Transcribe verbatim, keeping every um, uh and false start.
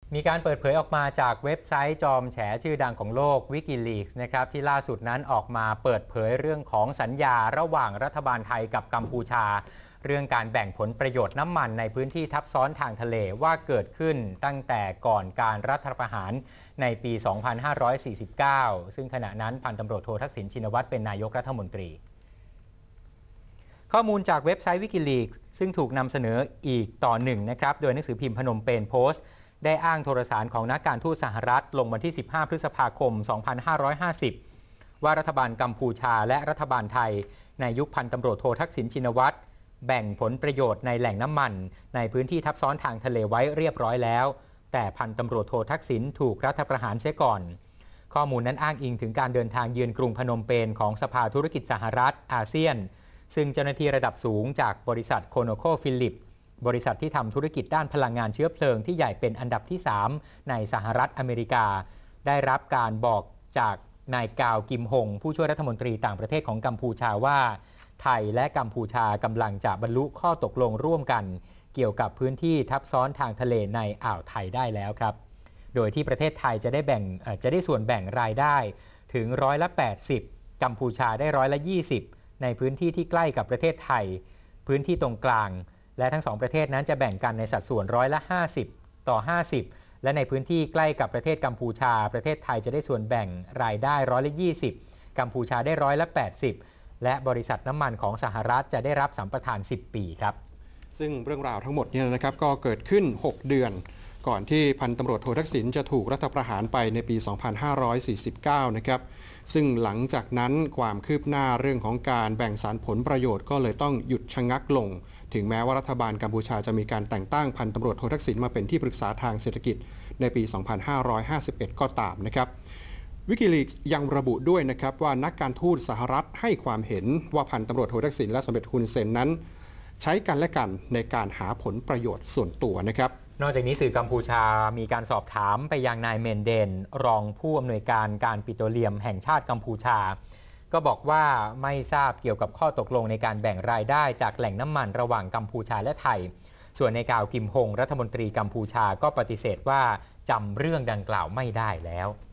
มีการเปิดเผยออกมาจากเว็บไซต์จอมแฉชื่อดังของโลก Wikileaks นะครับที่ล่าสุดนั้นออกมาเปิดเผยเรื่องของสัญญาระหว่างรัฐบาลไทยกับกัมพูชาเรื่องการแบ่งผลประโยชน์น้ำมันในพื้นที่ทับซ้อนทางทะเลว่าเกิดขึ้นตั้งแต่ก่อนการรัฐประหารในปี สองพันห้าร้อยสี่สิบเก้า ซึ่งขณะนั้นพันตำรวจโททักษิณชินวัตรเป็นนายกรัฐมนตรีข้อมูลจากเว็บไซต์ Wikileaks ซึ่งถูกนำเสนออีกต่อหนึ่งนะครับโดยหนังสือพิมพ์พนมเปญโพสต์ได้อ้างโทรสารของนักการทูตสหรัฐลงวันที่ สิบห้า พฤษภาคม สองพันห้าร้อยห้าสิบ ว่ารัฐบาลกัมพูชาและรัฐบาลไทยในยุคพันตำรวจโททักษิณชินวัตรแบ่งผลประโยชน์ในแหล่งน้ำมันในพื้นที่ทับซ้อนทางทะเลไว้เรียบร้อยแล้วแต่พันตำรวจโททักษิณถูกรัฐประหารเสียก่อนข้อมูลนั้นอ้างอิงถึงการเดินทางเยือนกรุงพนมเปญของสภาธุรกิจสหรัฐอาเซียนซึ่งเจ้าหน้าที่ระดับสูงจากบริษัทโคโนโคฟิลิปบริษัทที่ทำธุรกิจด้านพลังงานเชื้อเพลิงที่ใหญ่เป็นอันดับที่ สาม ในสหรัฐอเมริกาได้รับการบอกจากนายกาวกิมฮงผู้ช่วยรัฐมนตรีต่างประเทศของกัมพูชาว่าไทยและกัมพูชากำลังจะบรรลุข้อตกลงร่วมกันเกี่ยวกับพื้นที่ทับซ้อนทางทะเลในอ่าวไทยได้แล้วครับโดยที่ประเทศไทยจะได้แบ่งจะได้ส่วนแบ่งรายได้ถึงร้อยละแปดสิบกัมพูชาได้ร้อยละยี่สิบในพื้นที่ที่ใกล้กับประเทศไทยพื้นที่ตรงกลางและทั้งสองประเทศนั้นจะแบ่งกันในสัดส่วนร้อยละห้าสิบต่อห้าสิบและในพื้นที่ใกล้กับประเทศกัมพูชาประเทศไทยจะได้ส่วนแบ่งรายได้ร้อยละยี่สิบกัมพูชาได้ร้อยละแปดสิบและบริษัทน้ำมันของสหรัฐจะได้รับสัมปทานสิบปีครับซึ่งเรื่องราวทั้งหมดนี้นะครับก็เกิดขึ้นหกเดือนก่อนที่พันตำรวจโททักษิณจะถูกรัฐประหารไปในปี สองพันห้าร้อยสี่สิบเก้า นะครับซึ่งหลังจากนั้นความคืบหน้าเรื่องของการแบ่งสรรผลประโยชน์ก็เลยต้องหยุดชะงักลงถึงแม้ว่ารัฐบาลกัมพูชาจะมีการแต่งตั้งพันตำรวจโททักษิณมาเป็นที่ปรึกษาทางเศรษฐกิจในปี สองพันห้าร้อยห้าสิบเอ็ด ก็ตามนะครับWikileaks ยังระบุด้วยนะครับว่านักการทูตสหรัฐให้ความเห็นว่าพันตำรวจโททักษิณและสมเด็จฮุนเซนนั้นใช้กันและกันในการหาผลประโยชน์ส่วนตัวนะครับนอกจากนี้สื่อกัมพูชามีการสอบถามไปยังนายเมนเดนรองผู้อำนวยการการปิโตรเลียมแห่งชาติกัมพูชาก็บอกว่าไม่ทราบเกี่ยวกับข้อตกลงในการแบ่งรายได้จากแหล่งน้ำมันระหว่างกัมพูชาและไทยส่วนในกาวกิมฮงรัฐมนตรีกัมพูชาก็ปฏิเสธว่าจำเรื่องดังกล่าวไม่ได้แล้ว